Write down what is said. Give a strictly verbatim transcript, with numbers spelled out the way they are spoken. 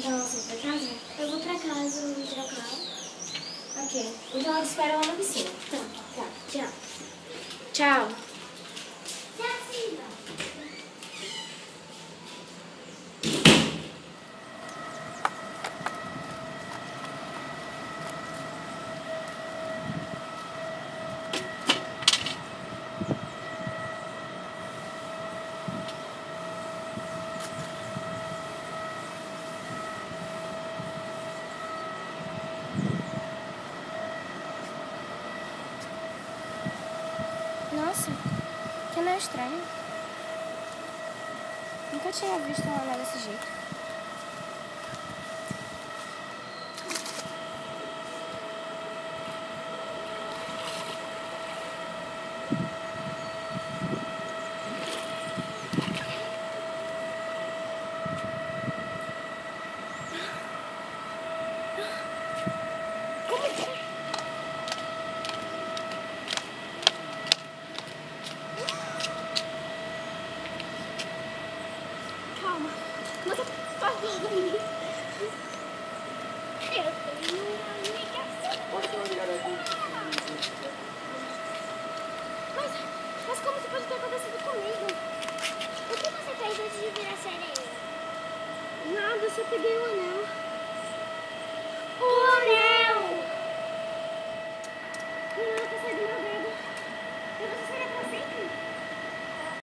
Então você vai pra casa? Eu vou pra casa me trocar. Ok. Então eu te espero lá na piscina. Tá, tá. Tchau. Tchau. Tchau, Silva. Nossa, que não é estranho. Nunca tinha visto uma lá desse jeito. Calma. Mas por favor. Eu tenho uma ligação. Pode ter uma ligação. Mas, mas como isso pode ter acontecido comigo? O que você fez antes de virar sereia? Nada, eu só peguei o anel.